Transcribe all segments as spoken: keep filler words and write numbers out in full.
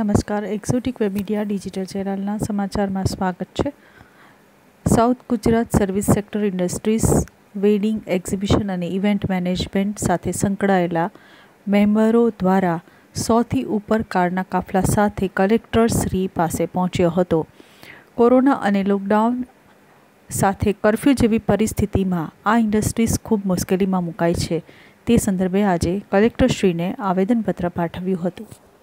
नमस्कार exotic web media digital चेनलना समाचार में स्वागत है। South Gujarat service sector industries wedding exhibition और इवेंट मैनेजमेंट साथे संकળાયેલા मेम्बरो द्वारा सौ थी ऊपर कारना काफला साथे कलेक्टर श्री पासे पहोंच्यो हतो। कोरोना और लॉकडाउन साथे कर्फ्यू जेवी परिस्थिति में आ इंडस्ट्रीज खूब मुश्केली में मुकाई है। ते संदर्भे आजे कलेक्टरश्रीने आवेदनपत्र पाठव्युं हतुं।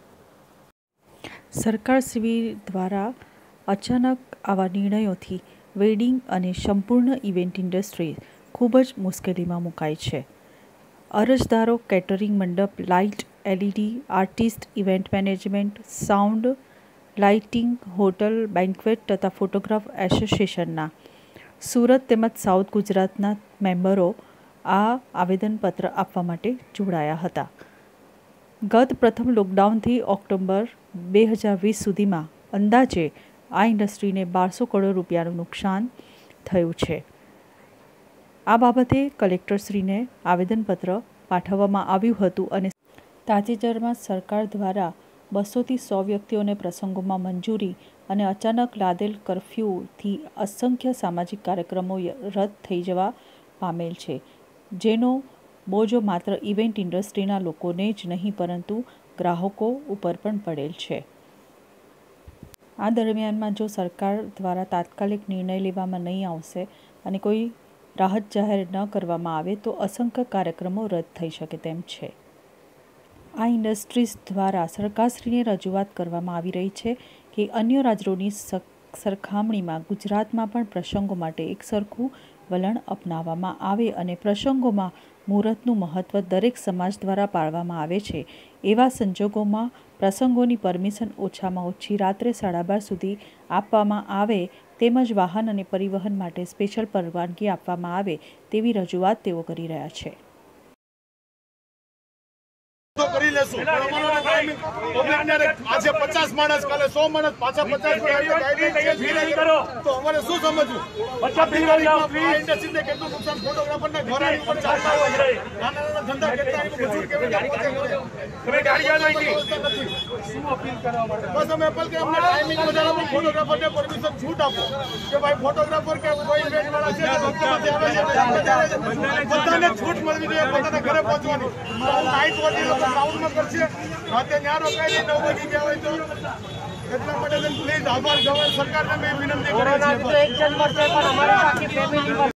सरकारश्री द्वारा अचानक आवा निर्णयोथी वेडिंग और संपूर्ण इवेंट इंडस्ट्री खूब ज मुश्केली में मुकाई है। अरजदारों केटरिंग मंडप, light, LED, artist, event management, sound, lighting, hotel, banquet तथा फोटोग्राफ एसोसिएशनना सूरत तेमज साउथ गुजरातना मेम्बरो आ आवेदनपत्र आपवा माटे जोड़ाया हता। गत प्रथम लॉकडाउन थी ऑक्टोबर बे हज़ार वीस सुधी में अंदाजे आ इंडस्ट्री ने बार सौ करोड़ रुपया नुकसान थयुं छे। आ बाबते कलेक्टरश्री ने आवेदनपत्र पाठववामां आव्युं हतुं अने ताजेतरमां सरकार द्वारा बसो थी सौ व्यक्तिओं ने प्रसंगों में मंजूरी और अचानक लादेल कर्फ्यू थी असंख्य सामाजिक कार्यक्रमों रद्द थई जवा पामेल छे, जेनो बोझो मात्र इवेंट इंडस्ट्रीना लोकोने ज नहीं परंतु ग्राहकों उपर पण पड़ेल छे। आ दरमियान में जो सरकार द्वारा तात्कालिक निर्णय लेवामां नहीं आवशे अने कोई राहत जाहेर न करवामां आवे तो असंख्य कार्यक्रमों रद्द थई शके तेम छे। आ इंडस्ट्रीज द्वारा सरकारश्रीने रजूआत करवामां आवी रही है कि अन्य राज्योनी सरखामणीमां गुजरातमां पण प्रसंगों माटे एक सरखुं वलण अपनाववामां आवे अने प्रसंगोमां मुहूर्तनुं महत्व दरेक समाज द्वारा पाळवामां आवे छे। एवा संजोगोमां प्रसंगोनी परमिशन ओछामां ओછી रात्रे साढ़ा बार सुधी आपवामां आवे तेमज वाहन अने परिवहन माटे स्पेशल परवानगी आपवामां आवे तेवी रजूआत तेओ करी रह्या छे। तो करी लेसु पण अमरो टाइमिंग पब्लिक ने आज पचास माणस काले सौ माणस पाछा पचास गाइडलाइन फ्री नहीं करो तो हमारे શું સમજવું બચ્ચા ફ્રી કરી જાવ ફ્રી ઇન્ડસ્ટ્રી ને કેટલું નુકસાન ફોટોગ્રાફર ને ઘોરાની ઉપર ચાલતા હોય નાના નાના ધંધા કરતા એનું મજૂર કેવી ગાડી કરે તમે ગાડી આ જોઈતી શું અપીલ કરવા માટે બસ અમે અપીલ કે અમને ટાઈમિંગ વધારવા ફોટોગ્રાફર ને પરમિશન છૂટ આપો કે ભાઈ ફોટોગ્રાફર કે કોઈ ઇવેન્ટ વાળા છે ભક્તમાંથી આવે છે બધાને છૂટ મળવી જોઈએ પોતાના ઘરે પહોંચવાની નાઈટ વોચિંગ राउंड में कर राते न्याय रोकाई नौ वागी गया हो तो એટલા માટે પ્લીઝ આભાર ગવર્નર સરકારને મેં વિનંતી કરી છે।